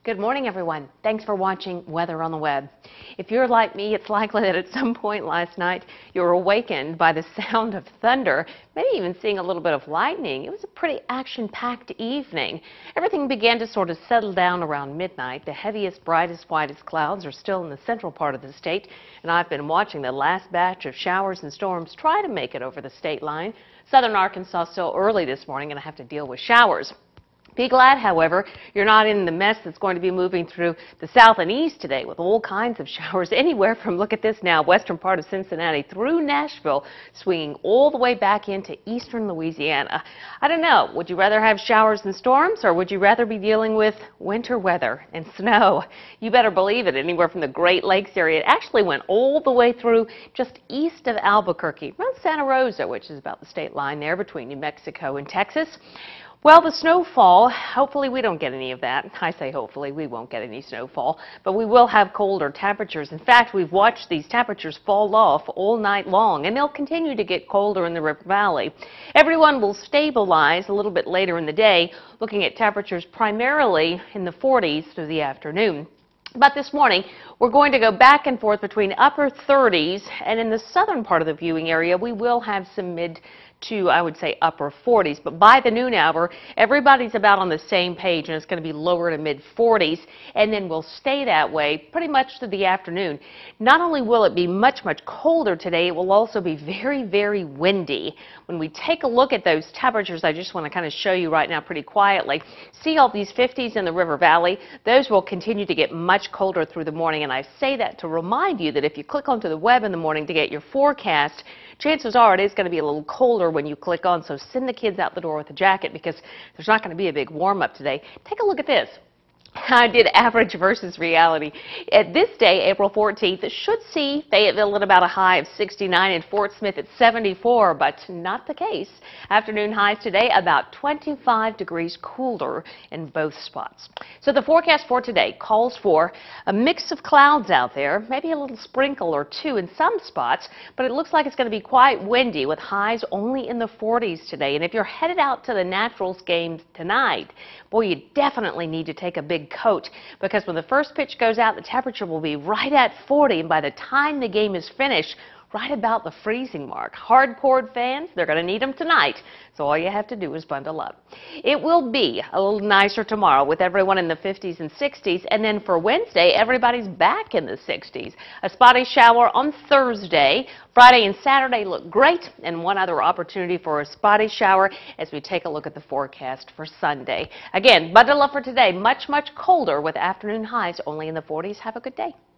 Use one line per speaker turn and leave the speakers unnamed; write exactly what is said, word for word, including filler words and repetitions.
Good morning, everyone. Thanks for watching Weather on the Web. If you're like me, it's likely that at some point last night you were awakened by the sound of thunder, maybe even seeing a little bit of lightning. It was a pretty action-packed evening. Everything began to sort of settle down around midnight. The heaviest, brightest, whitest clouds are still in the central part of the state, and I've been watching the last batch of showers and storms try to make it over the state line. Southern Arkansas still early this morning, and I have to deal with showers. Be glad, however, you're not in the mess that's going to be moving through the south and east today with all kinds of showers anywhere from, look at this now, western part of Cincinnati through Nashville, swinging all the way back into eastern Louisiana. I don't know, would you rather have showers and storms, or would you rather be dealing with winter weather and snow? You better believe it, anywhere from the Great Lakes area. It actually went all the way through just east of Albuquerque, around Santa Rosa, which is about the state line there between New Mexico and Texas. Well, the snowfall, hopefully we don't get any of that. I say hopefully, we won't get any snowfall, but we will have colder temperatures. In fact, we've watched these temperatures fall off all night long, and they'll continue to get colder in the River Valley. Everyone will stabilize a little bit later in the day, looking at temperatures primarily in the forties through the afternoon. But this morning, we're going to go back and forth between upper thirties, and in the southern part of the viewing area, we will have some mid to, I would say, upper forties. But by the noon hour, everybody's about on the same page, and it's going to be lower to mid forties, and then we'll stay that way pretty much through the afternoon. Not only will it be much, much colder today, it will also be very, very windy. When we take a look at those temperatures, I just want to kind of show you right now pretty quietly. See all these fifties in the River Valley? Those will continue to get much colder through the morning, and I say that to remind you that if you click onto the web in the morning to get your forecast, chances are it is going to be a little colder when you click on, so send the kids out the door with a jacket because there's not going to be a big warm-up today. Take a look at this. I did average versus reality. At this day, April fourteenth, should see Fayetteville at about a high of sixty-nine and Fort Smith at seventy-four, but not the case. Afternoon highs today about twenty-five degrees cooler in both spots. So the forecast for today calls for a mix of clouds out there, maybe a little sprinkle or two in some spots, but it looks like it's going to be quite windy with highs only in the forties today. And if you're headed out to the Naturals games tonight, boy, you definitely need to take a big coat, because when the first pitch goes out, the temperature will be right at forty, and by the time the game is finished, right about the freezing mark. Hardcore fans, they're going to need them tonight, so all you have to do is bundle up. It will be a little nicer tomorrow with everyone in the fifties and sixties, and then for Wednesday, everybody's back in the sixties. A spotty shower on Thursday. Friday and Saturday look great, and one other opportunity for a spotty shower as we take a look at the forecast for Sunday. Again, bundle up for today. Much, much colder with afternoon highs only in the forties. Have a good day.